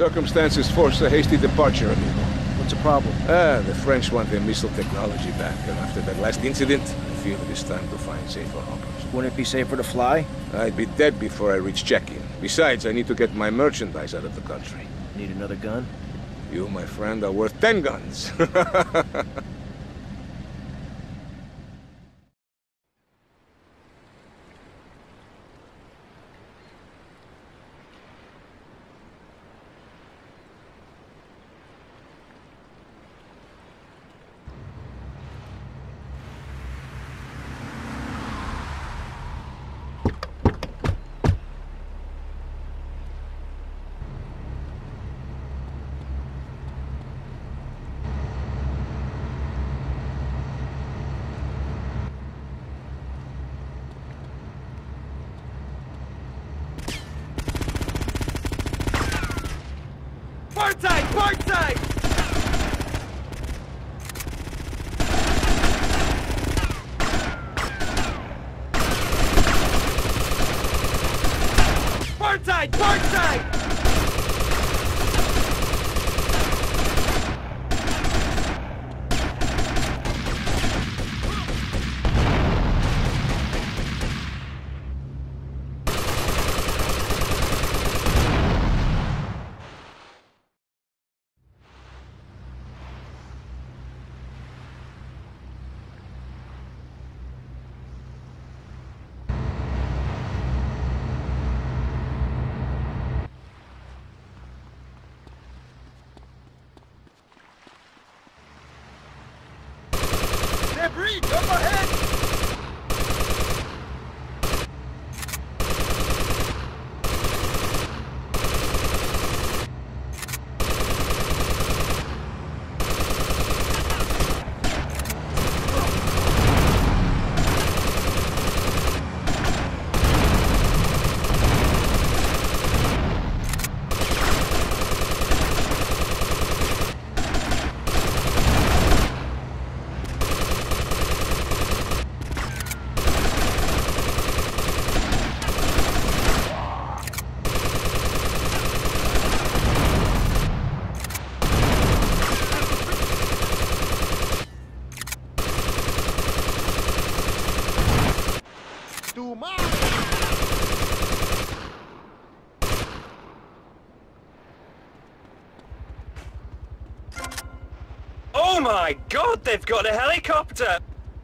Circumstances force a hasty departure, amigo. What's the problem? The French want their missile technology back, and after that last incident, I feel it is time to find safer harbors. Wouldn't it be safer to fly? I'd be dead before I reach check-in. Besides, I need to get my merchandise out of the country. Need another gun? You, my friend, are worth 10 guns. Partside! Partside! Partside! Partside! Debris up ahead! Oh my God, they've got a helicopter!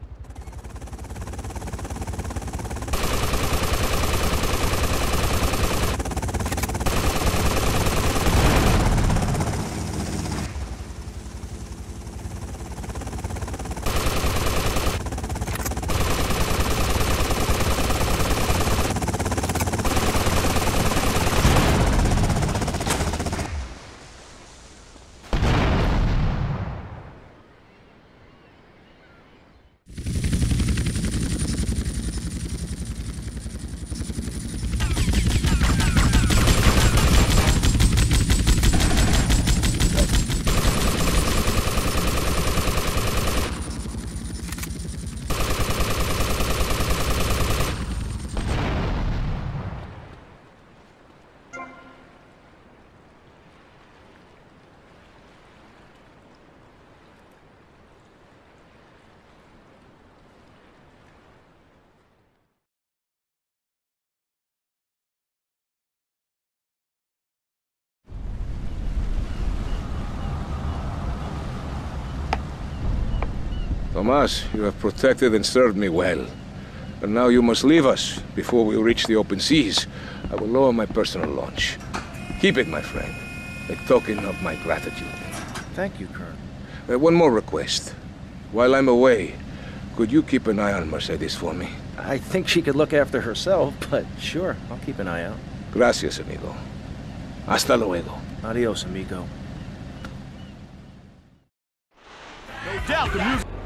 Tomas, you have protected and served me well. But now you must leave us before we reach the open seas. I will lower my personal launch. Keep it, my friend, a token of my gratitude. Thank you, Colonel. One more request. While I'm away, could you keep an eye on Mercedes for me? I think she could look after herself, but sure, I'll keep an eye out. Gracias, amigo. Hasta luego. Adios, amigo. No doubt the music...